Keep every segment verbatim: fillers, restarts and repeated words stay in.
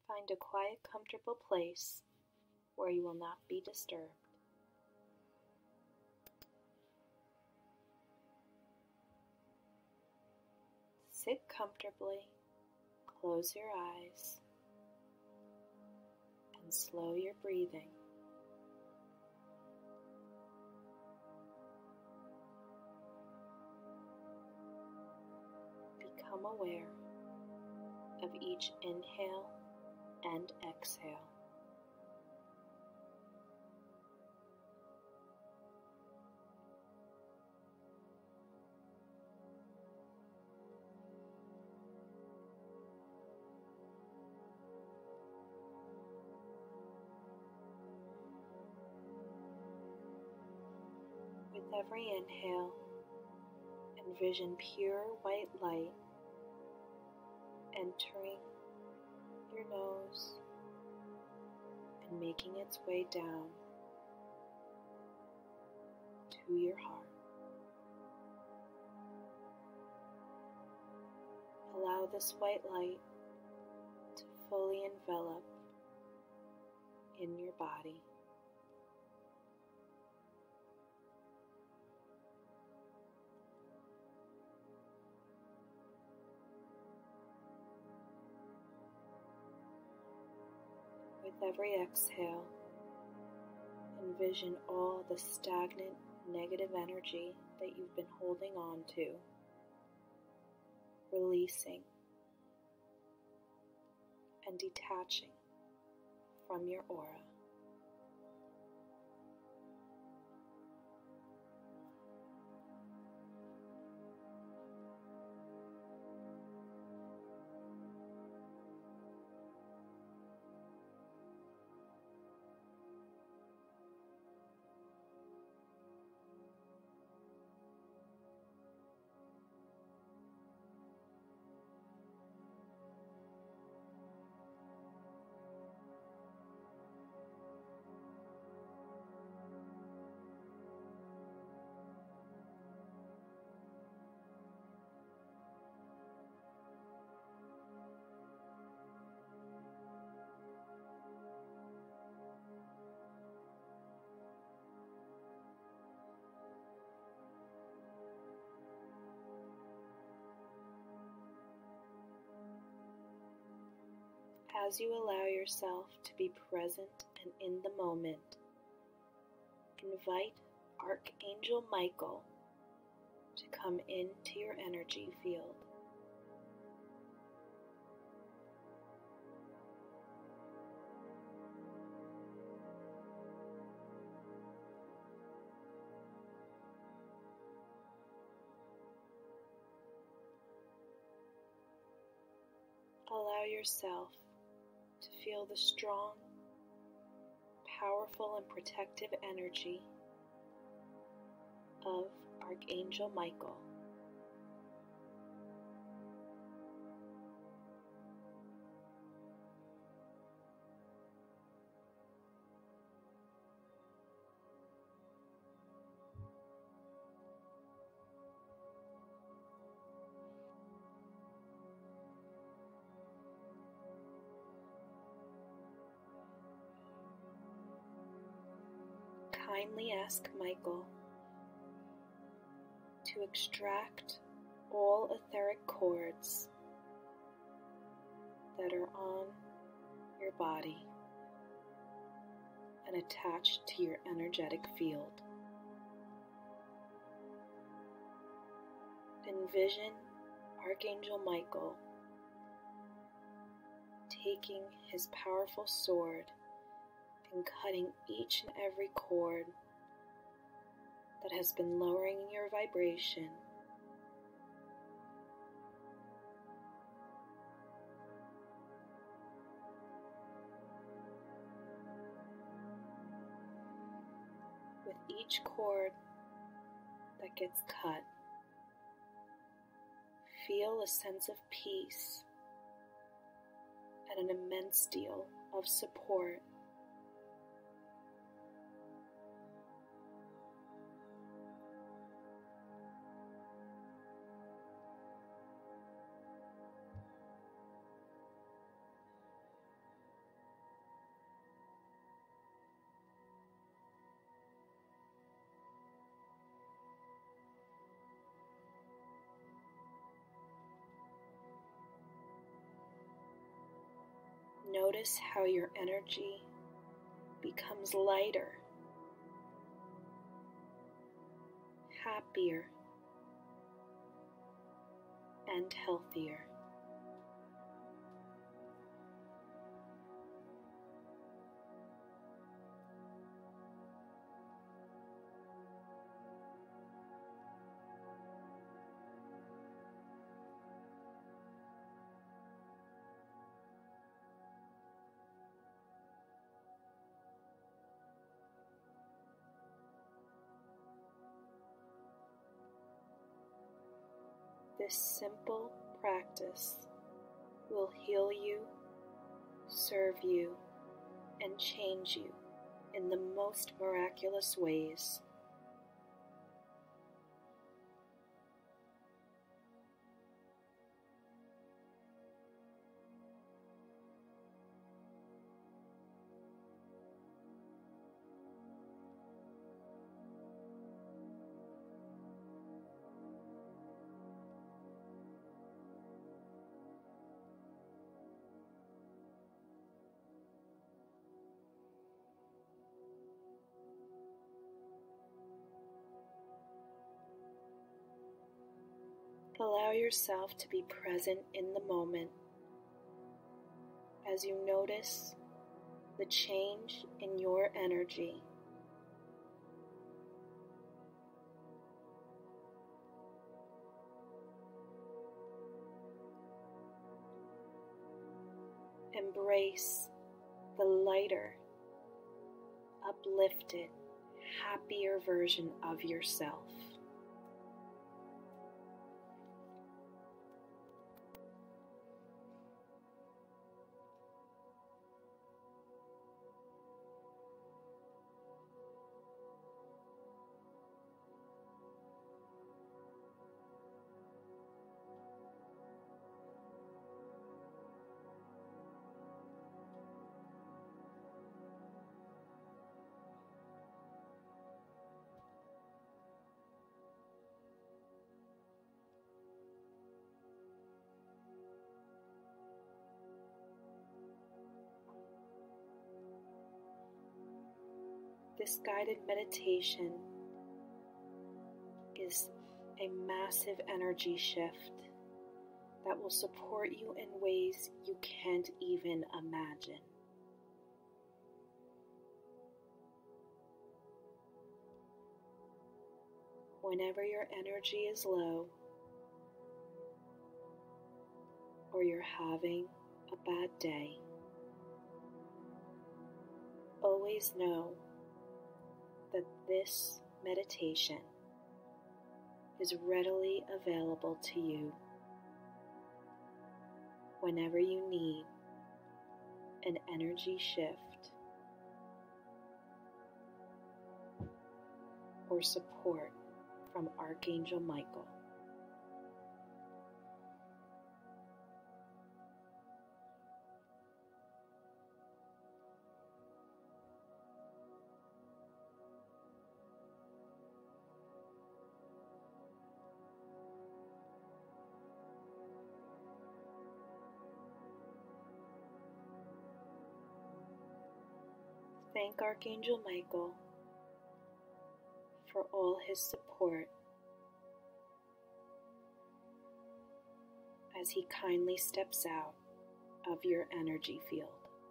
Find a quiet, comfortable place where you will not be disturbed. Sit comfortably, close your eyes, and slow your breathing. Become aware of each inhale and exhale. With every inhale, envision pure white light entering your nose and making its way down to your heart. Allow this white light to fully envelop in your body. With every exhale, envision all the stagnant negative energy that you've been holding on to, releasing and detaching from your aura. As you allow yourself to be present and in the moment, invite Archangel Michael to come into your energy field. Allow yourself to feel the strong, powerful, and protective energy of Archangel Michael. Kindly ask Michael to extract all etheric cords that are on your body and attached to your energetic field. Envision Archangel Michael taking his powerful sword and cutting each and every cord that has been lowering your vibration. With each cord that gets cut, feel a sense of peace and an immense deal of support. notice how your energy becomes lighter, happier, and healthier. This simple practice will heal you, serve you, and change you in the most miraculous ways. Allow yourself to be present in the moment as you notice the change in your energy. Embrace the lighter, uplifted, happier version of yourself. This guided meditation is a massive energy shift that will support you in ways you can't even imagine. Whenever your energy is low, or you're having a bad day, always know that this meditation is readily available to you whenever you need an energy shift or support from Archangel Michael. Thank Archangel Michael for all his support as he kindly steps out of your energy field.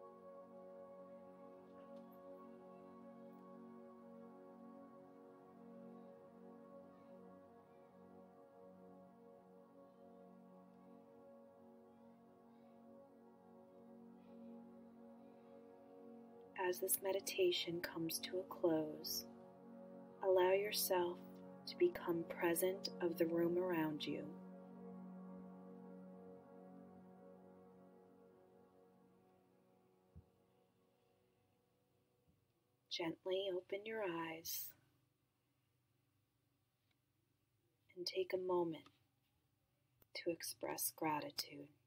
As this meditation comes to a close, allow yourself to become present of the room around you. Gently open your eyes and take a moment to express gratitude.